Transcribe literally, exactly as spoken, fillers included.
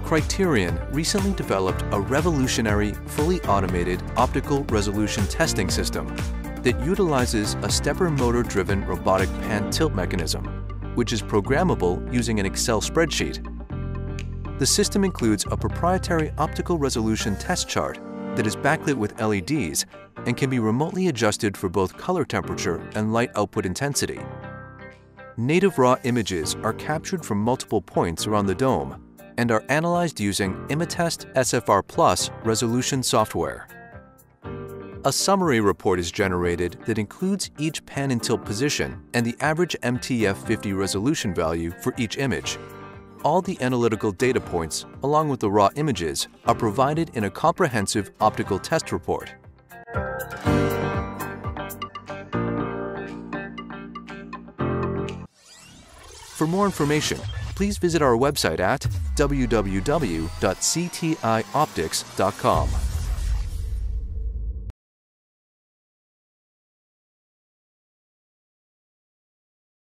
Criterion recently developed a revolutionary, fully automated optical resolution testing system that utilizes a stepper motor-driven robotic pan tilt mechanism, which is programmable using an Excel spreadsheet. The system includes a proprietary optical resolution test chart that is backlit with L E Ds and can be remotely adjusted for both color temperature and light output intensity. Native raw images are captured from multiple points around the dome and are analyzed using Imatest S F R Plus resolution software. A summary report is generated that includes each pan and tilt position and the average M T F fifty resolution value for each image. All the analytical data points, along with the raw images, are provided in a comprehensive optical test report. For more information, please visit our website at w w w dot c t i optics dot com.